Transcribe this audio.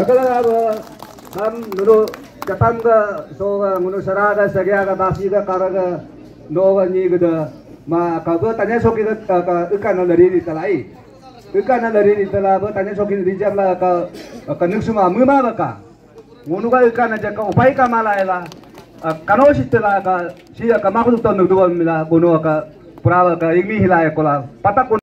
Kalau ham dulu Chetam ke so ngunu saraga segiaga Dasi ke karaga noga ni gitu ma kau tanya soki ke ikan dari di telai ikan dari di telah tanya soki di jam lah ke nusuma muma baka ngunu ka ikan aja ke upai ka malaela kano sitela ka siya ka makuduk ton nugduan mila kuno ka purawa ka ingmi hilaya kola patak